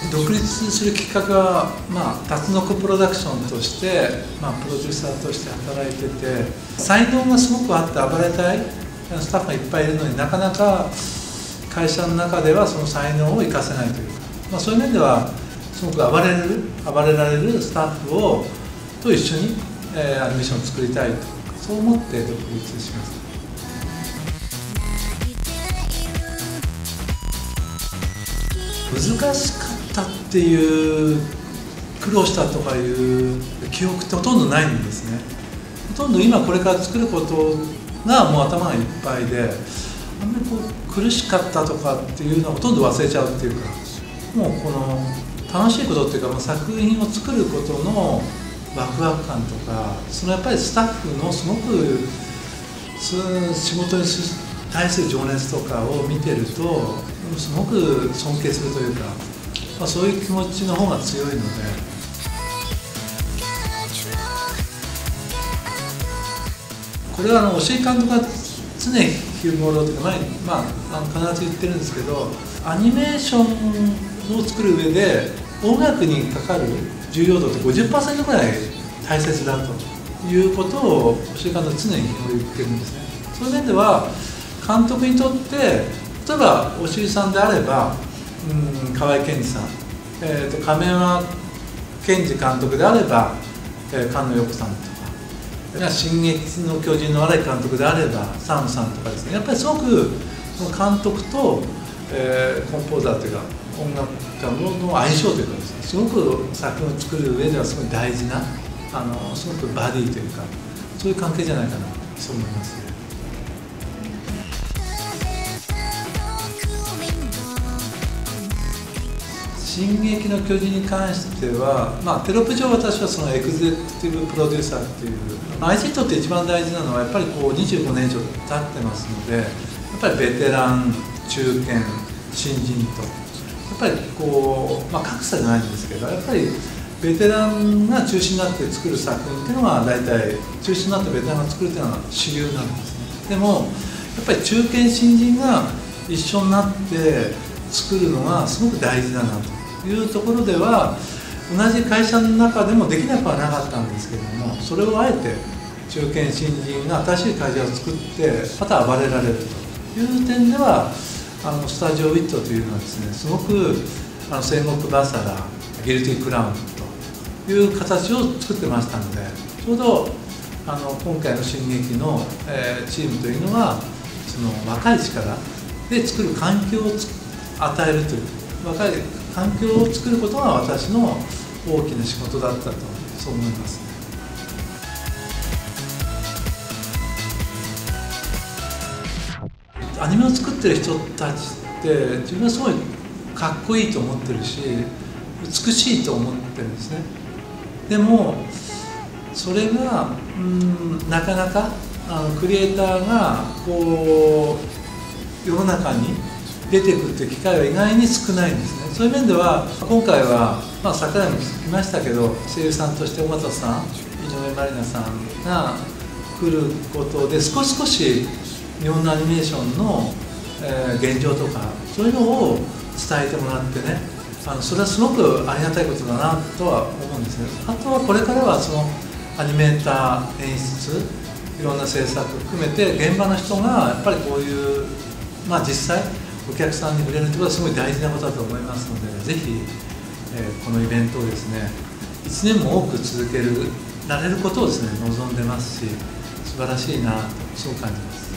独立するきっかけは、タツノコプロダクションとして、プロデューサーとして働いてて、才能がすごくあって暴れたいスタッフがいっぱいいるのになかなか会社の中ではその才能を生かせないというか、そういう面ではすごく暴れられるスタッフと一緒に、アニメーションを作りたいと、そう思って独立しました。難しかったっていう苦労したとかいう記憶ってほとんどないんですね。ほとんど今これから作ることがもう頭がいっぱいで、あんまり苦しかったとかっていうのはほとんど忘れちゃうっていうか、もうこの楽しいことっていうか、作品を作ることのワクワク感とか、そのやっぱりスタッフのすごく仕事に対する情熱とかを見てるとすごく尊敬するというか、そういう気持ちの方が強いので。これは押井監督が常日頃というか必ず言ってるんですけど、アニメーションを作る上で音楽にかかる重要度って 50% ぐらい大切だということを押井監督は常に言ってるんですね。そういう面では監督にとって、例えば押井さんであれば河合健二さん、亀山健二監督であれば菅野陽子さんとか、進撃の巨人の荒井監督であればサムさんとかですね、やっぱりすごく監督と、コンポーザーというか音楽家の相性というかですね、すごく作品を作る上ではすごい大事なすごくバディというか、そういう関係じゃないかなと思いますね。進撃の巨人に関しては、テロップ上私はそのエグゼクティブプロデューサーっていう、IT にとって一番大事なのはやっぱり25年以上経ってますので、やっぱりベテラン、中堅、新人とやっぱり格差じゃないんですけど、やっぱりベテランが中心になって作る作品っていうのが大体中心になってベテランが作るっていうのが主流なんですね。でもやっぱり中堅、新人が一緒になって作るのがすごく大事だなというところでは、同じ会社の中でもできなくはなかったんですけれども、それをあえて中堅新人が新しい会社を作ってまた暴れられるという点では、スタジオウィットというのはですね、すごく戦国バサラ、ギルティクラウンという形を作ってましたので、ちょうど今回の進撃の、チームというのはその若い力で作る環境を与えるという、若い環境を作ることが私の大きな仕事だったと、そう思います。アニメを作ってる人たちって自分はすごいかっこいいと思ってるし、美しいと思ってるんですね。でもそれがなかなかクリエイターが世の中に出てくるという機会は意外に少ないんですね。そういう面では今回は、桜井も聞きましたけど、声優さんとして尾形さん、井上まりなさんが来ることで少し日本のアニメーションの、現状とかそういうのを伝えてもらってね、それはすごくありがたいことだなとは思うんですね。あとはこれからはそのアニメーター、演出、いろんな制作含めて現場の人がやっぱりこういう、実際お客さんに触れるということはすごい大事なことだと思いますので、ぜひ、このイベントをですね1年も多く続けられることをですね望んでますし、素晴らしいなとそう感じます。